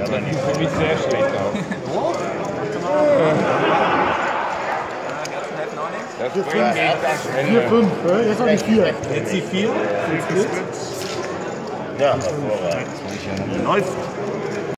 Das sieht für mich sehr schlecht aus. Das bringt mich das Ende. 4, 5, jetzt noch die 4. Jetzt die 4? Ja, hervorragend. Läuft.